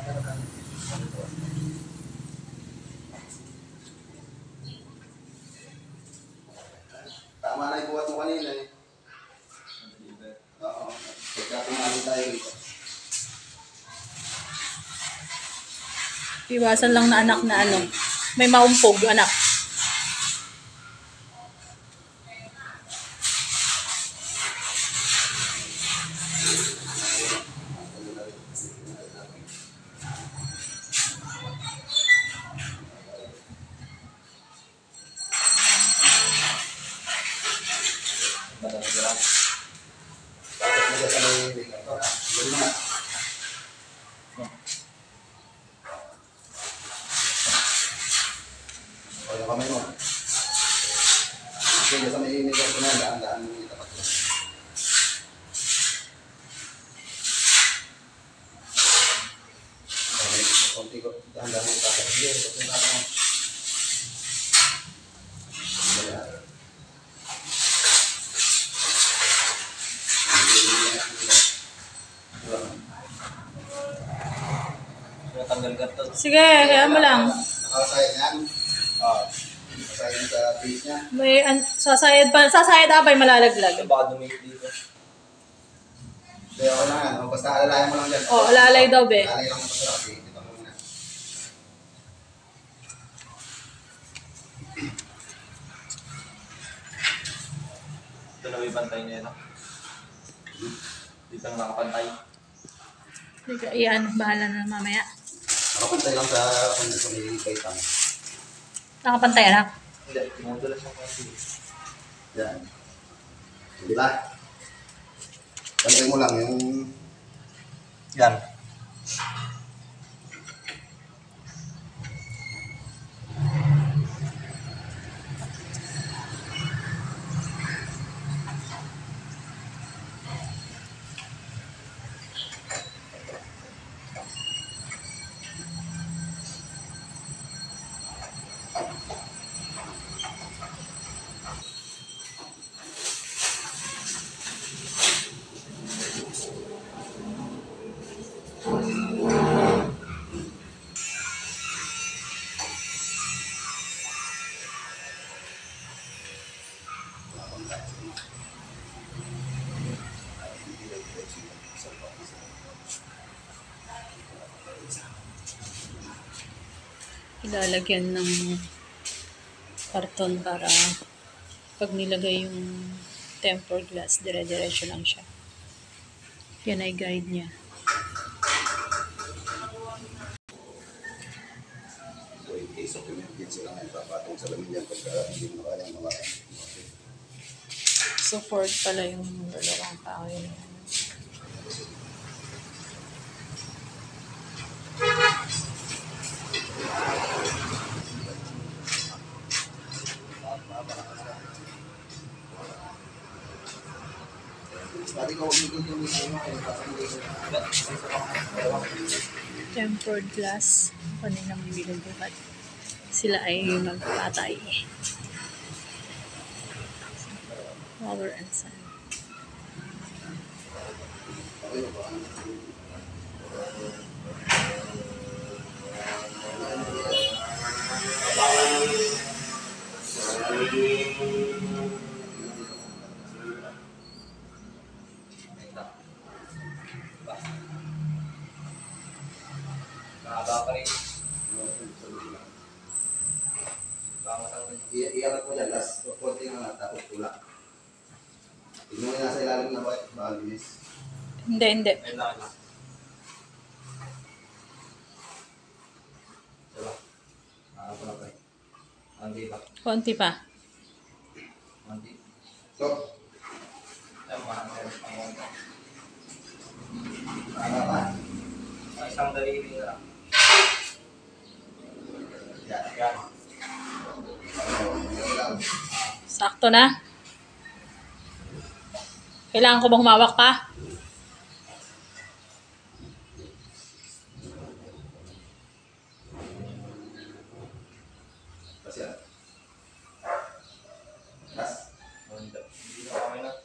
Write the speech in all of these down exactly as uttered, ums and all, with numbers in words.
Tama na yung buhat mo kanina eh. Oo. Pagka tumali tayo ito. Iwasan lang na anak na ano, may maumpog anak. O yung kamay mo. Sige, sa may inigas ko na, daan-daan mo yung tapat ko. Okay, konti ko, daan-daan mo yung tapat. Sige, konti yung tapat mo. Sige, kaya mo lang. Nakasayad yan. Oo. Nakasayad sa base niya. May an sasayad pa, sasayad abay malalaglag. Baka dumikit dito. Kaya ako lang yan. O, basta alalayan mo lang dyan. Oh, alalay daw be. Alalay lang mo sa kasi. Dito mo muna. Ito na may bantay niya ito. Dito ang nakapantay. Sige, iyan, bahala na mamaya. Nakapantay lang sa kung sa may kaitang. Nakapantay anak. Hindi, tumudulas siya kasi. Yan. Di ba? Pantay mo lang yung... Yan. Ilalagyan ng karton para pag nilagay yung tempered glass, dire-diretso lang siya. Yan ay guide niya. So in case of emergency lang ay papatong sa lamin yan pagka hindi mo kaya mga... So forward pala yung dalawang tao yun. Tempered glass, kanilang binubuhat. Sila ay magpatay. Power and sun. Nakaba pa rin. Iangat mo dyan, last konti na nga, tapos tulak. Tignan mo yung nasa ilalim na ba, balis. Hindi, hindi. Ayun lang. Diba? Nakapa na pa rin. Hindi pa. Konti pa. Hindi. Stop. Ayun, mahangin. Tama pa. Isang daliri na lang. Yan. Yan. Sakto na. Kailangan ko bang humawak pa? Kasi yan. Last. Hindi na kami na.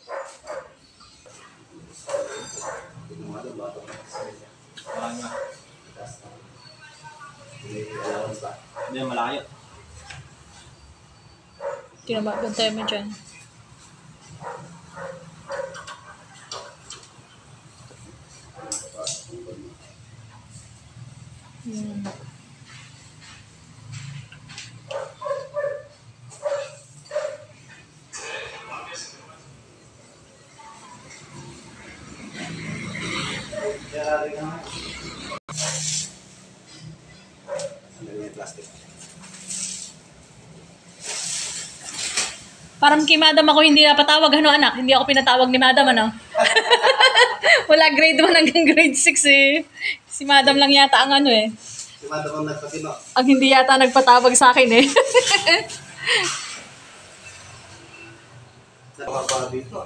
Tignan mo doon, bato. Wala nga. Last. May allowance ba? Hindi, malayo. Tinababantay mo dyan. Hmm. Kaya rin nga. Ano yung plastic? Parang kay madam ako hindi napatawag, ano anak? Hindi ako pinatawag ni madam, ano? Wala grade one hanggang grade six eh. Si madam lang yata ang ano eh. Si madam ang nagpatino. Ang hindi yata nagpatawag sa akin eh. Sa mga pa dito.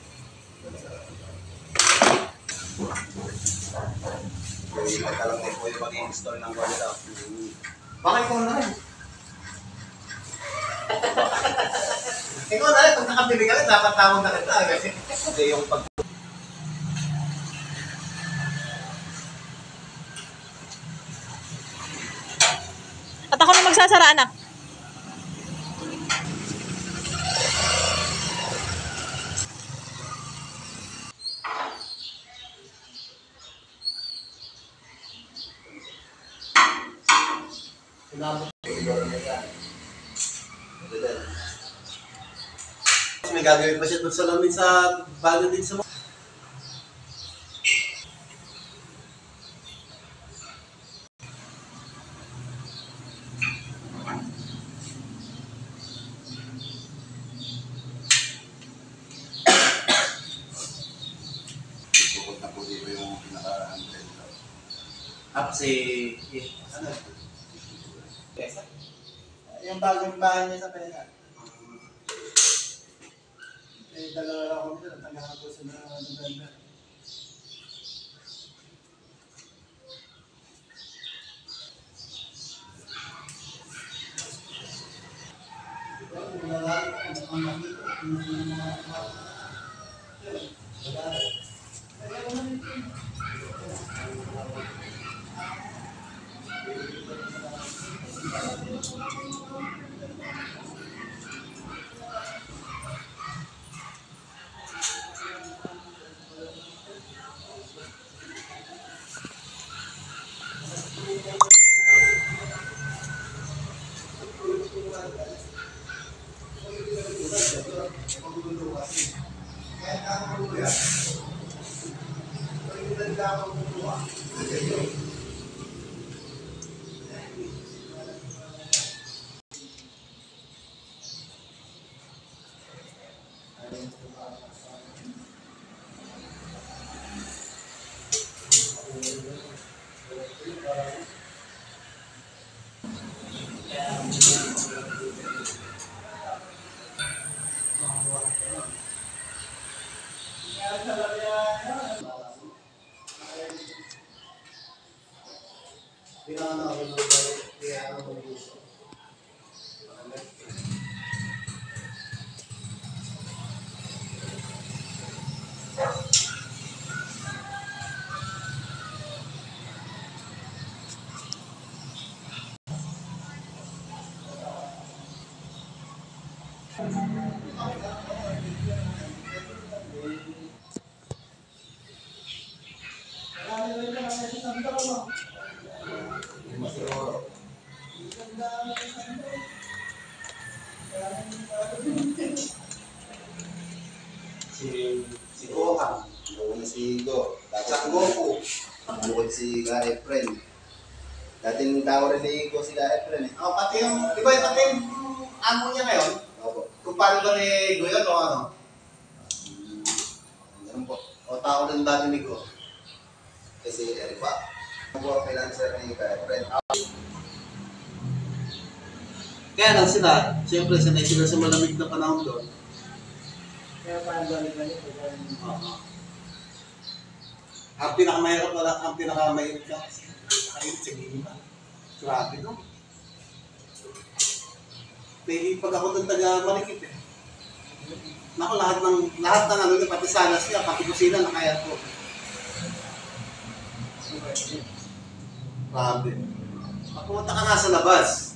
Yung pagkalang mo po yung mag-i-install ng kwalita. Bakit ko na rin? Ikaw na rin, kung nakabili ka rin, dapat tawag na kita. Kasi yung pag... At ako na magsasara, anak. May gagawin pa siya doon sa lamin sa bago din sa mga. Bukod na po dito yung pinaka-hundred. Ah, kasi, eh, ano? Pesa? Yung bagong bahay niya sa pesa. Eh, dalawa lang ako nila. Tangahan ko sa mga November. Si si Gohan, yung si Go, sa Goku, bukod si Ka Efren. Dating tao rin ni Go si Ka Efren eh. Oh, pati yung, di ba yung pati yung amo niya ngayon? Opo. Kung paano ba ni Go yun o ano? Hmm, ganun po. O tao rin dati ni Go? Kasi Eric pa. Ano po ang financer ni Ka Efren? Kaya lang sila, siyempre sanay sila sa malamig na panahon doon. Kaya parang galing-galing ko. Oo. Ang pinakamahirap na lang, ang pinakamahirap lang kasi nakahirap sa gima. Grabe no? Pero pag ako doon taga Marikit eh. Naku, lahat ng, lahat ng ano, pati salas niya, pati kusina, nakaya ko. Grabe. Pumunta ka nga sa labas.